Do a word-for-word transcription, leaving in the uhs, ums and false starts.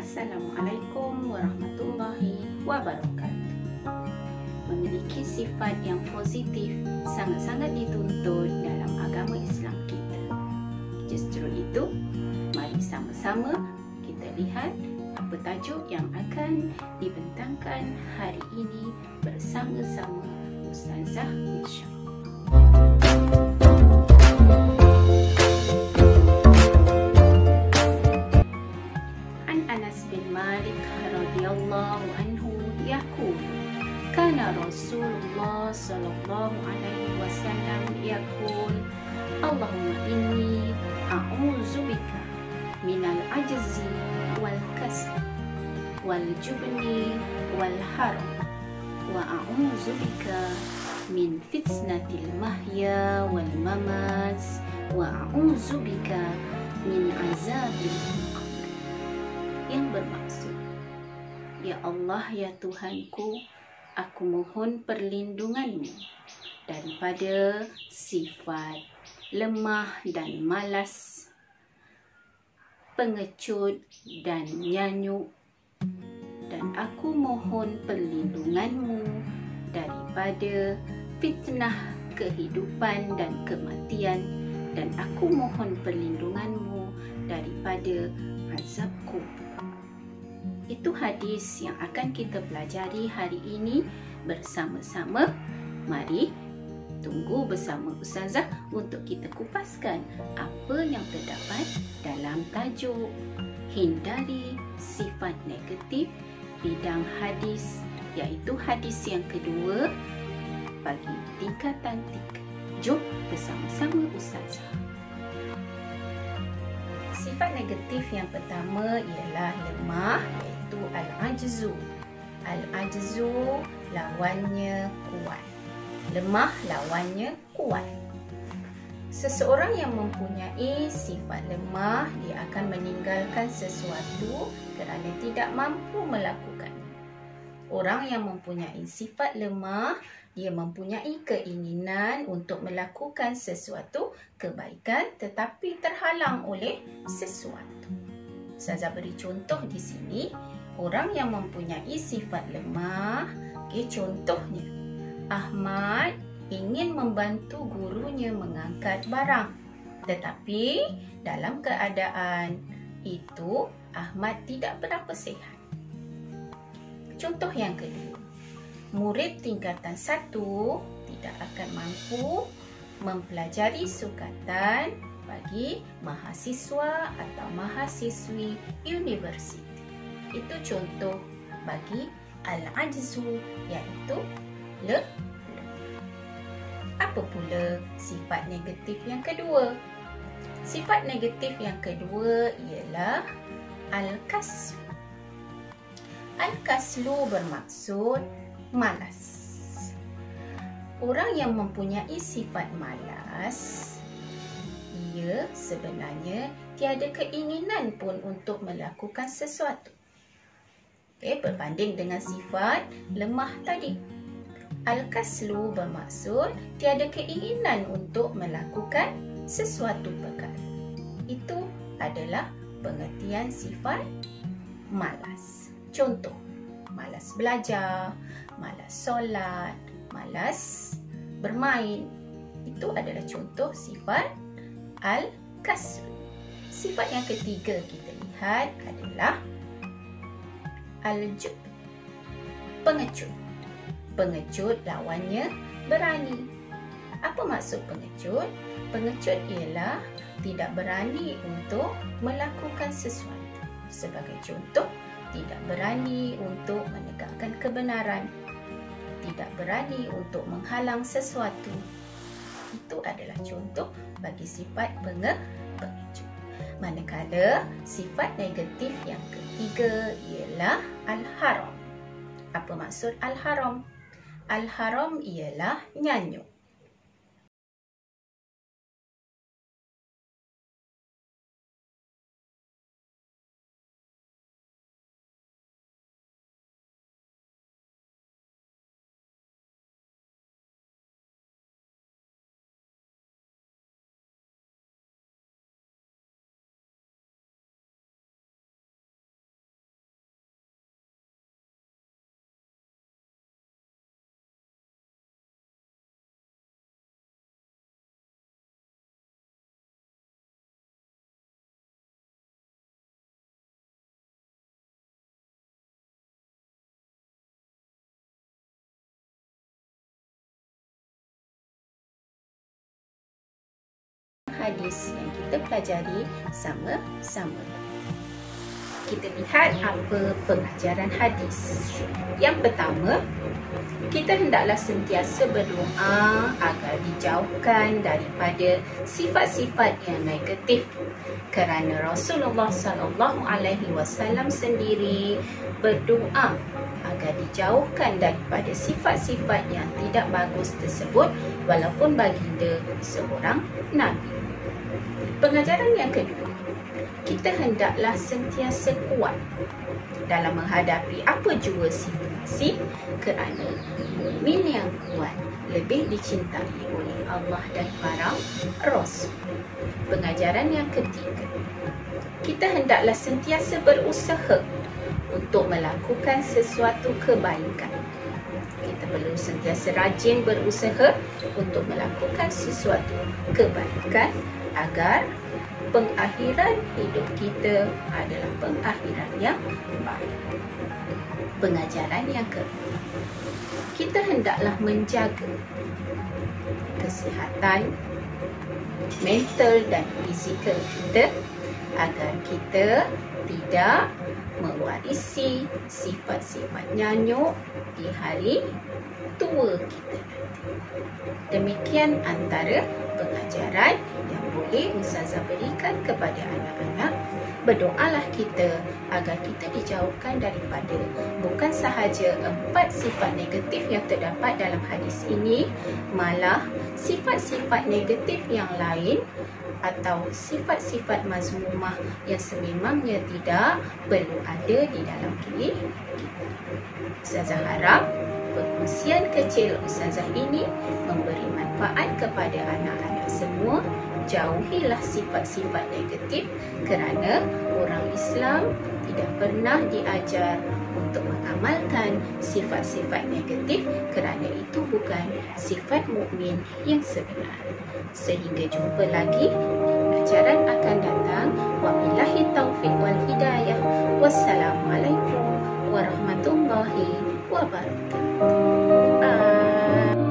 Assalamualaikum warahmatullahi wabarakatuh. Memiliki sifat yang positif sangat-sangat dituntut dalam agama Islam kita. Justru itu, mari sama-sama kita lihat apa tajuk yang akan dibentangkan hari ini bersama-sama Ustazah Misha. Anas bin Malik radhiyallahu anhu yaqul kana Rasulullah sallallahu alaihi wasallam yaqul Allahumma inni a'udzubika minal ajzi wal kasal wal jubni wal haram wa a'udzubika min fitnatil mahya wal mamat wa a'udzubika min azabil yang bermaksud, Ya Allah, ya Tuhanku, aku mohon perlindunganmu daripada sifat lemah dan malas, pengecut dan nyanyuk, dan aku mohon perlindunganmu daripada fitnah kehidupan dan kematian, dan aku mohon perlindunganmu daripada azab kubur. Itu hadis yang akan kita pelajari hari ini bersama-sama. Mari tunggu bersama Ustazah untuk kita kupaskan apa yang terdapat dalam tajuk Hindari Sifat Negatif bidang hadis, iaitu hadis yang kedua bagi tingkatan tiga. Jom bersama-sama Ustazah. Sifat negatif yang pertama ialah lemah, iaitu al-ajzu. Al-ajzu lawannya kuat. Lemah lawannya kuat. Seseorang yang mempunyai sifat lemah, dia akan meninggalkan sesuatu kerana tidak mampu melakukannya. Orang yang mempunyai sifat lemah, dia mempunyai keinginan untuk melakukan sesuatu kebaikan tetapi terhalang oleh sesuatu. Ustazah beri contoh di sini, orang yang mempunyai sifat lemah, okay, contohnya Ahmad ingin membantu gurunya mengangkat barang, tetapi dalam keadaan itu Ahmad tidak berapa sihat. Contoh yang kedua, murid tingkatan satu tidak akan mampu mempelajari sukatan bagi mahasiswa atau mahasiswi universiti. Itu contoh bagi al-ajzu, iaitu lemah. Apa pula sifat negatif yang kedua? Sifat negatif yang kedua ialah al-kaslu. Al-kaslu bermaksud malas. Orang yang mempunyai sifat malas, ia sebenarnya tiada keinginan pun untuk melakukan sesuatu. Okay, berbanding dengan sifat lemah tadi. Al-kaslu bermaksud tiada keinginan untuk melakukan sesuatu perkara. Itu adalah pengertian sifat malas. Contoh, malas belajar, malas solat, malas bermain. Itu adalah contoh sifat al-kaslu. Sifat yang ketiga kita lihat adalah al-jub, pengecut. Pengecut lawannya berani. Apa maksud pengecut? Pengecut ialah tidak berani untuk melakukan sesuatu. Sebagai contoh, tidak berani untuk menegakkan kebenaran, tidak berani untuk menghalang sesuatu. Itu adalah contoh bagi sifat pengecut. Manakala sifat negatif yang ketiga ialah al-haram. Apa maksud al-haram? Al-haram ialah nyanyuk. hadis yang kita pelajari sama-sama. Kita lihat apa pengajaran hadis. Yang pertama, kita hendaklah sentiasa berdoa agar dijauhkan daripada sifat-sifat yang negatif, kerana Rasulullah sallallahu alaihi wasallam sendiri berdoa agar dijauhkan daripada sifat-sifat yang tidak bagus tersebut, walaupun baginda seorang nabi. Pengajaran yang kedua, kita hendaklah sentiasa kuat dalam menghadapi apa jua situasi, kerana mukmin yang kuat lebih dicintai oleh Allah dan para rasul. Pengajaran yang ketiga, kita hendaklah sentiasa berusaha untuk melakukan sesuatu kebaikan. Kita perlu sentiasa rajin berusaha untuk melakukan sesuatu kebaikan agar pengakhiran hidup kita adalah pengakhiran yang baik. Pengajaran yang kedua, kita hendaklah menjaga kesihatan mental dan fizikal kita agar kita tidak mewarisi sifat-sifat nyanyuk di hari tua kita nanti. Demikian antara pengajaran yang boleh Ustazah berikan kepada anak-anak. Berdoalah kita agar kita dijauhkan daripada bukan sahaja empat sifat negatif yang terdapat dalam hadis ini, malah sifat-sifat negatif yang lain atau sifat-sifat mazmumah yang sememangnya tidak perlu ada di dalam diri kita. Ustazah harap perkongsian kecil Ustazah ini memberi manfaat kepada anak-anak semua. Jauhilah sifat-sifat negatif, kerana orang Islam tidak pernah diajar untuk mengamalkan sifat-sifat negatif, kerana itu bukan sifat mukmin yang sebenar. Sehingga jumpa lagi di pelajaran akan datang. Wabillahi taufiq wal hidayah. Wassalamualaikum warahmatullahi wabarakatuh.